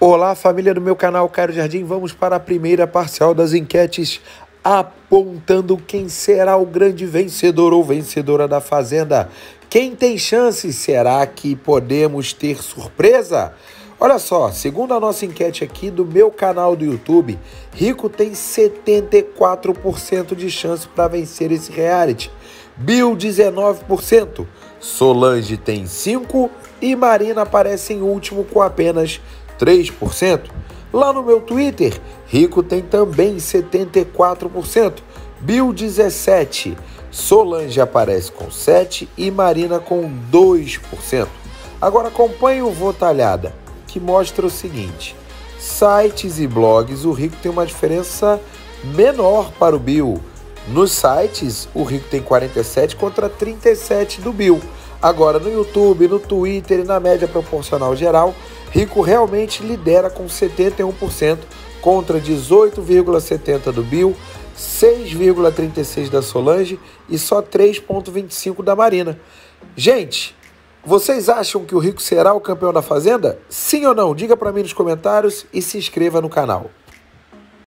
Olá, família do meu canal Cairo Jardim. Vamos para a primeira parcial das enquetes apontando quem será o grande vencedor ou vencedora da Fazenda. Quem tem chance? Será que podemos ter surpresa? Olha só, segundo a nossa enquete aqui do meu canal do YouTube, Rico tem 74% de chance para vencer esse reality. Bill 19%, Solange tem 5% e Marina aparece em último com apenas 3%. Lá no meu Twitter, Rico tem também 74%, Bill 17%, Solange aparece com 7% e Marina com 2%. Agora acompanhe o Votalhada, que mostra o seguinte: sites e blogs, o Rico tem uma diferença menor para o Bill. Nos sites, o Rico tem 47 contra 37 do Bill. Agora, no YouTube, no Twitter e na média proporcional geral, Rico realmente lidera com 71% contra 18,70% do Bill, 6,36% da Solange e só 3,25% da Marina. Gente, vocês acham que o Rico será o campeão da Fazenda? Sim ou não? Diga para mim nos comentários e se inscreva no canal.